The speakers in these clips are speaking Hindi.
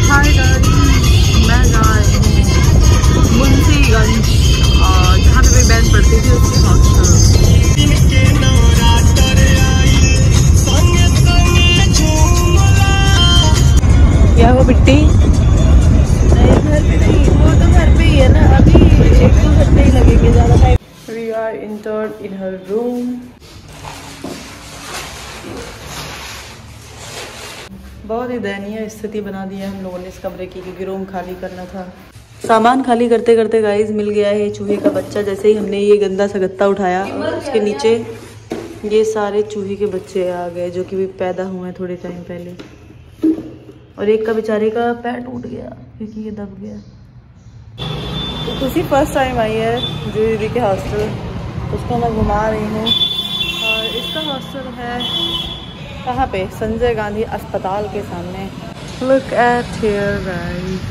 हाय गाइस, मैं जा रही हूँ मुंशीगंज, जहाँ पे मेरी बहन पढ़ती थी उसके हॉस्टल। क्या वो बिट्टी? नहीं, घर पे नहीं, वो तो घर पे ही है ना। अभी 1-2 घंटे ही लगेंगे, ज़्यादा time. We are entered in her room. बहुत ही दयनीय स्थिति बना दी है हम लोगों ने इस कमरे की, क्योंकि रूम खाली करना था। सामान खाली करते करते गाइस मिल गया है चूहे का बच्चा। जैसे ही हमने ये गंदा सा गत्ता उठाया, उसके नीचे ये सारे चूहे के बच्चे आ गए, जो कि भी पैदा हुए हैं थोड़े टाइम पहले। और एक का बेचारे का पैर टूट गया क्योंकि ये दब गया। तो खुशी फर्स्ट टाइम आई है जो दीदी के हॉस्टल, उसको मैं घुमा रही हूँ। और इसका हॉस्टल है कहाँ पे? संजय गांधी अस्पताल के सामने। लुक एट हियर गाइस,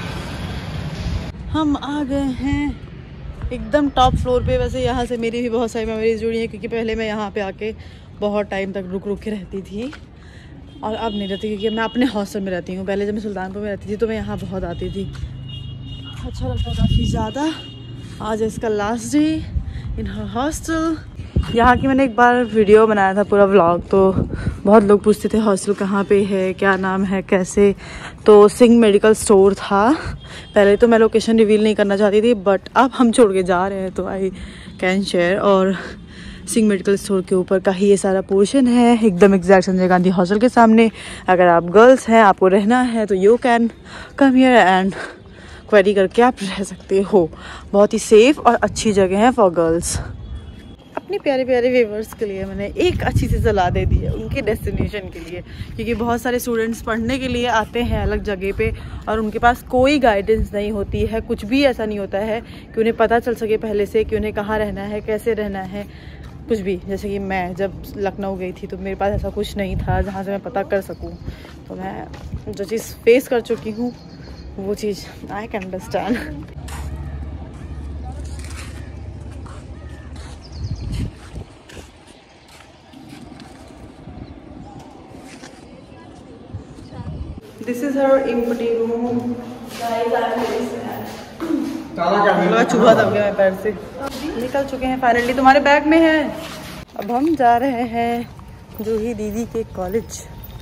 हम आ गए हैं एकदम टॉप फ्लोर पे। वैसे यहाँ से मेरी भी बहुत सारी मेमोरीज जुड़ी हैं, क्योंकि पहले मैं यहाँ पे आके बहुत टाइम तक रुक के रहती थी, और अब नहीं रहती, क्योंकि मैं अपने हॉस्टल में रहती हूँ। पहले जब मैं सुल्तानपुर में रहती थी तो मैं यहाँ बहुत आती थी, अच्छा लगता था काफ़ी ज़्यादा। आज इसका last day in her hostel. यहाँ की मैंने एक बार वीडियो बनाया था पूरा व्लॉग, तो बहुत लोग पूछते थे हॉस्टल कहाँ पे है, क्या नाम है, कैसे। तो सिंह मेडिकल स्टोर था। पहले तो मैं लोकेशन रिवील नहीं करना चाहती थी, बट अब हम छोड़ के जा रहे हैं तो आई कैन शेयर। और सिंह मेडिकल स्टोर के ऊपर का ही ये सारा पोर्शन है, एकदम एग्जैक्ट संजय गांधी हॉस्टल के सामने। अगर आप गर्ल्स हैं, आपको रहना है, तो you can come here and query करके आप रह सकते हो। बहुत ही सेफ और अच्छी जगह है फॉर गर्ल्स। अपने प्यारे प्यारे व्यूअर्स के लिए मैंने एक अच्छी सी सलाह दे दी है, उनके डेस्टिनेशन के लिए, क्योंकि बहुत सारे स्टूडेंट्स पढ़ने के लिए आते हैं अलग जगह पे, और उनके पास कोई गाइडेंस नहीं होती है। कुछ भी ऐसा नहीं होता है कि उन्हें पता चल सके पहले से कि उन्हें कहाँ रहना है, कैसे रहना है, कुछ भी। जैसे कि मैं जब लखनऊ गई थी तो मेरे पास ऐसा कुछ नहीं था जहाँ से मैं पता कर सकूँ। तो मैं जो चीज़ फेस कर चुकी हूँ वो चीज़ I can understand. This is her empty room. चूहा दब गया मेरे पैर से। निकल चुके हैं फाइनली, तुम्हारे बैग में है। अब हम जा रहे हैं जूही दीदी के कॉलेज।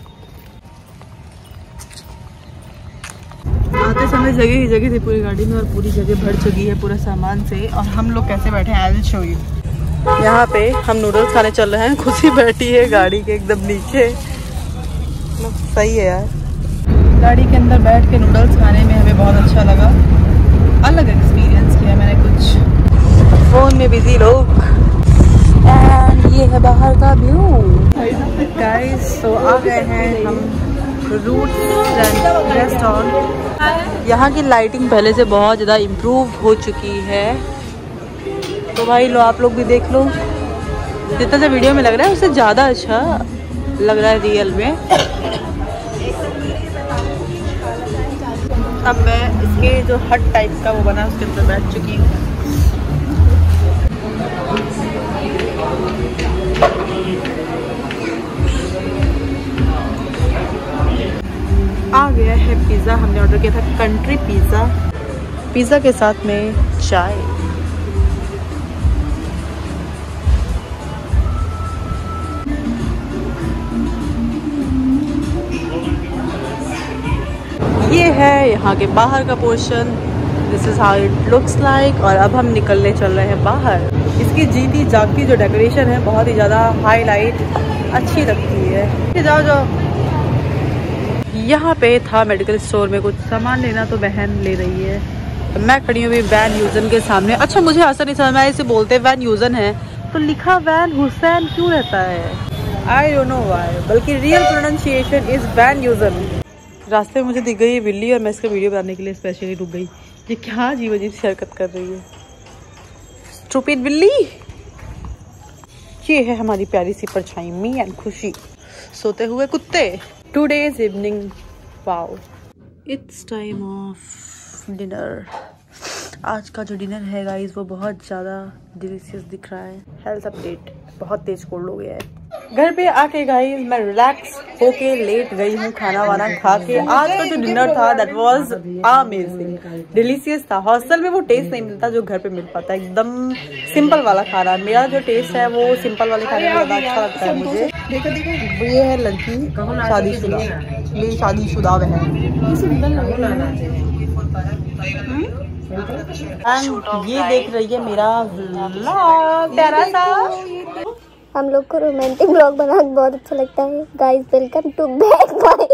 आते समय जगह ही जगह थी पूरी गाड़ी में, और पूरी जगह भर चुकी है पूरा सामान से। और हम लोग कैसे बैठे हैं आई विल शो यू। यहाँ पे हम नूडल्स खाने चल रहे हैं। खुशी बैठी है गाड़ी के एकदम नीचे। सही है यार, गाड़ी के अंदर बैठ के नूडल्स खाने में हमें बहुत अच्छा लगा। अलग एक्सपीरियंस किया मैंने कुछ। फोन में बिजी लोग। एंड ये है बाहर का व्यू गाइस। तो आ गए हैं हम रूट्स रेस्टोरेंट। यहाँ की लाइटिंग पहले से बहुत ज़्यादा इम्प्रूव हो चुकी है। तो भाई लो, आप लोग भी देख लो। जितना सा वीडियो में लग रहा है उससे ज़्यादा अच्छा लग रहा है रियल में। अब मैं इसके जो हट टाइप का वो बना उसके अंदर बैठ चुकी हूँ। आ गया है पिज़्ज़ा। हमने ऑर्डर किया था कंट्री पिज़्ज़ा। पिज़्ज़ा के साथ में चाय। ये है यहाँ के बाहर का portion. This is how it looks like. और अब हम निकलने चल रहे हैं बाहर। इसकी जीती जागती जो डेकोरेशन है बहुत ही ज़्यादा हाईलाइट अच्छी लगती है। जाओ जाओ। यहाँ पे था मेडिकल स्टोर में कुछ सामान लेना, तो बहन ले रही है। मैं खड़ी हूँ वैन यूजन के सामने। अच्छा, मुझे ऐसा नहीं समझ में आया, इसे बोलते वैन यूजन है तो लिखा वैन हुसैन क्यों रहता है? आई डोंट नो व्हाई, बल्कि रियल प्रोनाउंसिएशन इज वैन यूजन। रास्ते में मुझे दिख गई बिल्ली, और मैं इसका वीडियो बनाने के लिए स्पेशली रुक गई। ये क्या अजीब अजीब सी हरकत कर रही है, स्टूपिड बिल्ली। ये है हमारी प्यारी सी परछाई, मी एंड खुशी, सोते हुए कुत्ते। Today's evening, wow, it's time of dinner. आज का जो डिनर है गाइस वो बहुत ज़्यादा डिलीशियस दिख रहा है। हेल्थ अपडेट, बहुत तेज कोल्ड हो गया है। घर पे आके गाइस मैं रिलैक्स होके लेट गई हूँ खाना वाना खा के। आज का जो डिनर था दैट वाज अमेजिंग, डिलीशियस था। हॉस्टल में वो टेस्ट नहीं मिलता जो घर पे मिल पाता है, एकदम सिंपल वाला खाना। मेरा जो टेस्ट है वो सिंपल वाले खाने में ज़्यादा अच्छा लगता है मुझे। देखो ये है लड़की शादीशुदा, मेरी शादीशुदा बहन। ये देख रही है मेरा व्लॉग प्यारा सा। हम लोग को रोमांटिक ब्लॉग बनाना बहुत अच्छा लगता है guys. Welcome to back my